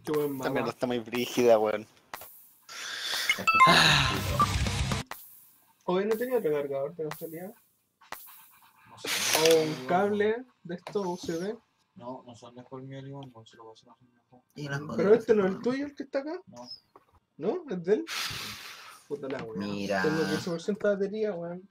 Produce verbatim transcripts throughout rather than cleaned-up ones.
Qué buen Esta mierda mapa. está muy brígida, weón. Hoy no tenía recargador de casualidad. No sé. O un cable de estos U S B. No, no son de colmillo limón, no se lo pasan a hacer mejor. Y la joda, Pero este no es joda. el tuyo, el que está acá. No. ¿No? ¿Es de él? Puta la weá. Mira. Tengo quince por ciento de batería, weón.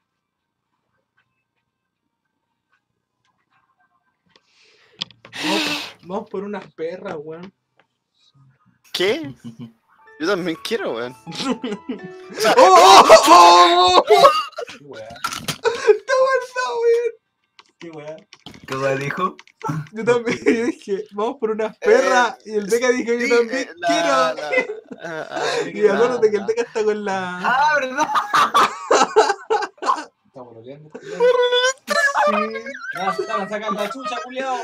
Vamos, vamos por unas perras, weón. ¿Qué? Yo también quiero, weón. ¡Oh! ¡Oh! ¿Qué weá? ¡Está guardado, weón! ¿Qué weá? ¿Qué weá dijo? Yo también yo dije, vamos por unas perras. Y el Deca dijo, yo Sí, también eh, la- quiero. la- ah, ah, Y acuérdate que el Deca está con la. Ah, ¿verdad? Está bololeando. Sí. Ya, se están a sacar la chucha, culiao.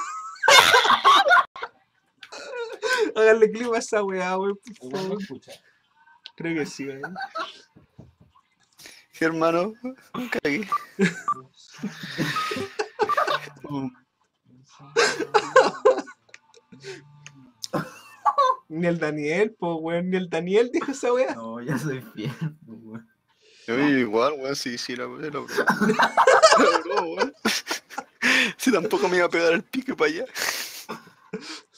Háganle clip a esa weá, weón, por El weón no favor. escucha. Creo que sí, weón. Sí, hermano. Cagué. Ni el Daniel, po, weón. Ni el Daniel dijo esa weá. No, ya soy fiel, weón. Yo igual, weón, sí, sí, la la broma. La broma, weón. Si tampoco me iba a pegar el pique para allá.